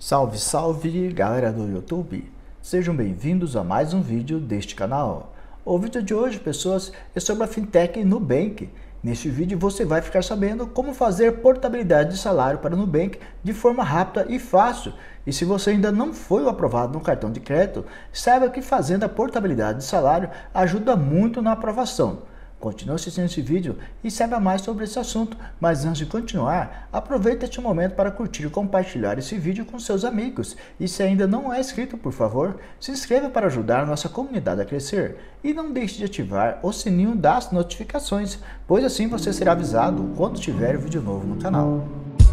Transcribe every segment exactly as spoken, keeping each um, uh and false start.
Salve, salve galera do YouTube! Sejam bem-vindos a mais um vídeo deste canal. O vídeo de hoje, pessoas, é sobre a Fintech Nubank. Neste vídeo você vai ficar sabendo como fazer portabilidade de salário para o Nubank de forma rápida e fácil. E se você ainda não foi aprovado no cartão de crédito, saiba que fazendo a portabilidade de salário ajuda muito na aprovação. Continue assistindo esse vídeo e saiba mais sobre esse assunto, mas antes de continuar, aproveite este momento para curtir e compartilhar esse vídeo com seus amigos. E se ainda não é inscrito, por favor, se inscreva para ajudar a nossa comunidade a crescer. E não deixe de ativar o sininho das notificações, pois assim você será avisado quando tiver vídeo novo no canal.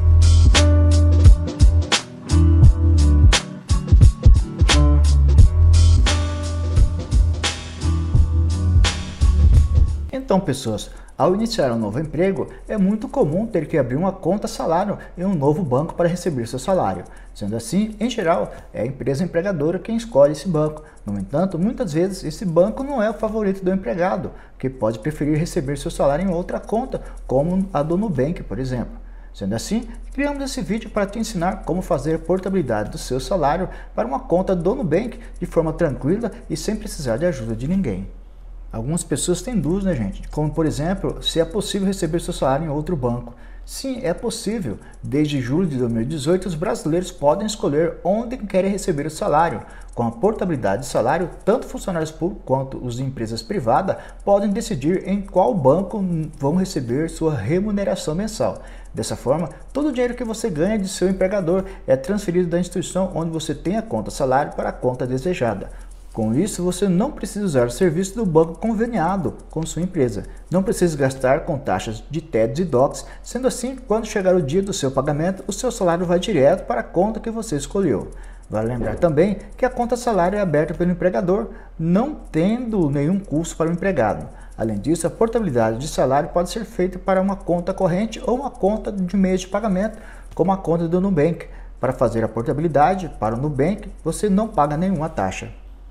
Então, pessoas, ao iniciar um novo emprego, é muito comum ter que abrir uma conta salário em um novo banco para receber seu salário. Sendo assim, em geral, é a empresa empregadora quem escolhe esse banco. No entanto, muitas vezes esse banco não é o favorito do empregado, que pode preferir receber seu salário em outra conta, como a do Nubank, por exemplo. Sendo assim, criamos esse vídeo para te ensinar como fazer portabilidade do seu salário para uma conta do Nubank de forma tranquila e sem precisar de ajuda de ninguém. Algumas pessoas têm dúvidas, né, gente? Como, por exemplo, se é possível receber seu salário em outro banco. Sim, é possível. Desde julho de dois mil e dezoito, os brasileiros podem escolher onde querem receber o salário. Com a portabilidade de salário, tanto funcionários públicos quanto os de empresas privadas podem decidir em qual banco vão receber sua remuneração mensal. Dessa forma, todo o dinheiro que você ganha de seu empregador é transferido da instituição onde você tem a conta salário para a conta desejada. Com isso, você não precisa usar o serviço do banco conveniado com sua empresa. Não precisa gastar com taxas de T E Ds e D O Cs. Sendo assim, quando chegar o dia do seu pagamento, o seu salário vai direto para a conta que você escolheu. Vale lembrar também que a conta salário é aberta pelo empregador, não tendo nenhum custo para o empregado. Além disso, a portabilidade de salário pode ser feita para uma conta corrente ou uma conta de meio de pagamento, como a conta do Nubank. Para fazer a portabilidade para o Nubank, você não paga nenhuma taxa.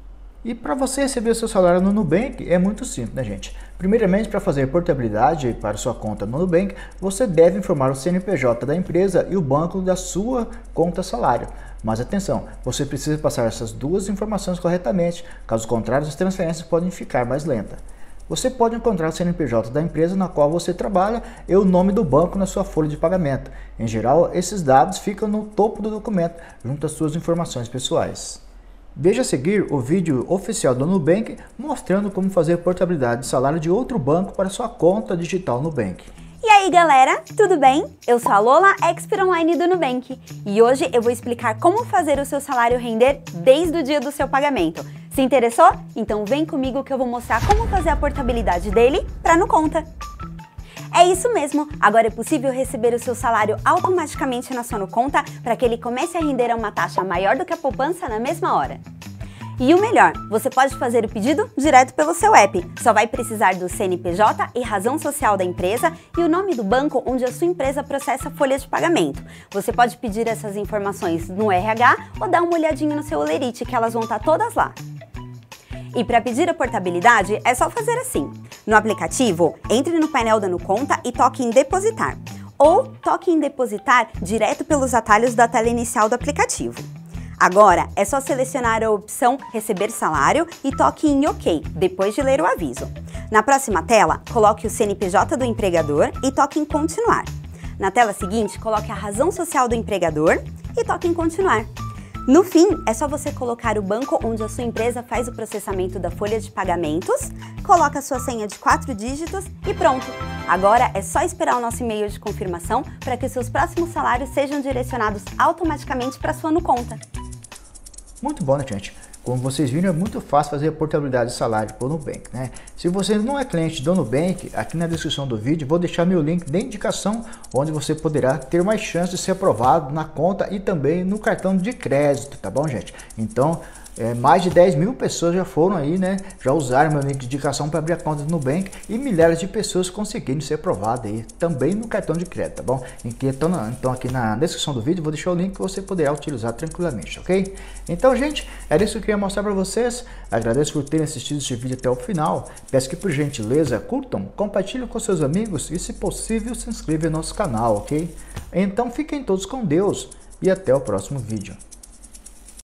E para você receber o seu salário no Nubank é muito simples, né, gente? Primeiramente, para fazer portabilidade para sua conta no Nubank, você deve informar o C N P J da empresa e o banco da sua conta salário. Mas atenção, você precisa passar essas duas informações corretamente, caso contrário as transferências podem ficar mais lentas. Você pode encontrar o C N P J da empresa na qual você trabalha e o nome do banco na sua folha de pagamento. Em geral, esses dados ficam no topo do documento, junto às suas informações pessoais. Veja a seguir o vídeo oficial do Nubank mostrando como fazer portabilidade de salário de outro banco para sua conta digital Nubank. E aí galera, tudo bem? Eu sou a Lola, Expert Online do Nubank e hoje eu vou explicar como fazer o seu salário render desde o dia do seu pagamento. Se interessou? Então vem comigo que eu vou mostrar como fazer a portabilidade dele para no conta. É isso mesmo, agora é possível receber o seu salário automaticamente na sua conta para que ele comece a render a uma taxa maior do que a poupança na mesma hora. E o melhor, você pode fazer o pedido direto pelo seu app. Só vai precisar do C N P J e razão social da empresa e o nome do banco onde a sua empresa processa a folha de pagamento. Você pode pedir essas informações no R H ou dar uma olhadinha no seu Olerite, que elas vão estar todas lá. E para pedir a portabilidade é só fazer assim. No aplicativo, entre no painel da NuConta e toque em depositar. Ou toque em depositar direto pelos atalhos da tela inicial do aplicativo. Agora é só selecionar a opção receber salário e toque em OK, depois de ler o aviso. Na próxima tela, coloque o C N P J do empregador e toque em continuar. Na tela seguinte, coloque a razão social do empregador e toque em continuar. No fim, é só você colocar o banco onde a sua empresa faz o processamento da folha de pagamentos, coloca a sua senha de quatro dígitos e pronto! Agora é só esperar o nosso e-mail de confirmação para que os seus próximos salários sejam direcionados automaticamente para a sua NuConta. Muito bom, né, gente? Como vocês viram, é muito fácil fazer a portabilidade de salário para o Nubank, né? Se você não é cliente do Nubank, aqui na descrição do vídeo vou deixar meu link de indicação, onde você poderá ter mais chance de ser aprovado na conta e também no cartão de crédito, tá bom, gente? Então, é, mais de dez mil pessoas já foram aí, né? Já usaram meu link de indicação para abrir a conta do Nubank e milhares de pessoas conseguiram ser aprovadas aí também no cartão de crédito, tá bom? Então, então aqui na descrição do vídeo vou deixar o link que você poderá utilizar tranquilamente, ok? Então, gente, era isso que eu queria mostrar para vocês. Agradeço por terem assistido este vídeo até o final. Peço que, por gentileza, curtam, compartilhem com seus amigos e, se possível, se inscrevam no nosso canal, ok? Então, fiquem todos com Deus e até o próximo vídeo.